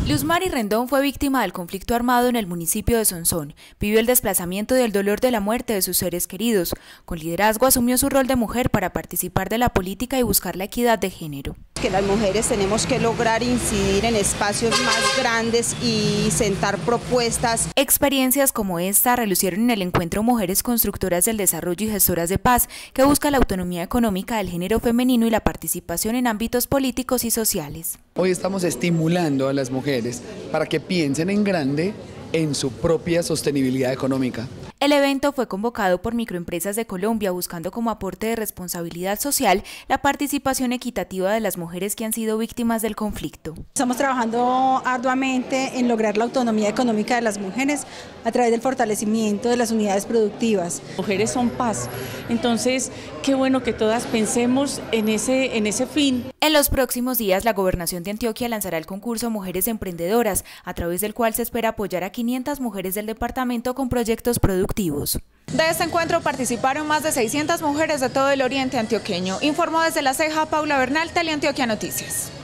Luzmari Rendón fue víctima del conflicto armado en el municipio de Sonsón. Vivió el desplazamiento y el dolor de la muerte de sus seres queridos. Con liderazgo asumió su rol de mujer para participar de la política y buscar la equidad de género. Que las mujeres tenemos que lograr incidir en espacios más grandes y sentar propuestas. Experiencias como esta relucieron en el encuentro Mujeres Constructoras del Desarrollo y Gestoras de Paz, que busca la autonomía económica del género femenino y la participación en ámbitos políticos y sociales. Hoy estamos estimulando a las mujeres para que piensen en grande en su propia sostenibilidad económica. El evento fue convocado por Microempresas de Colombia buscando como aporte de responsabilidad social la participación equitativa de las mujeres que han sido víctimas del conflicto. Estamos trabajando arduamente en lograr la autonomía económica de las mujeres a través del fortalecimiento de las unidades productivas. Mujeres son paz, entonces qué bueno que todas pensemos en ese fin. En los próximos días la Gobernación de Antioquia lanzará el concurso Mujeres Emprendedoras, a través del cual se espera apoyar a 500 mujeres del departamento con proyectos productivos. De este encuentro participaron más de 600 mujeres de todo el oriente antioqueño. Informó desde La Ceja Paula Bernal, Teleantioquia Noticias.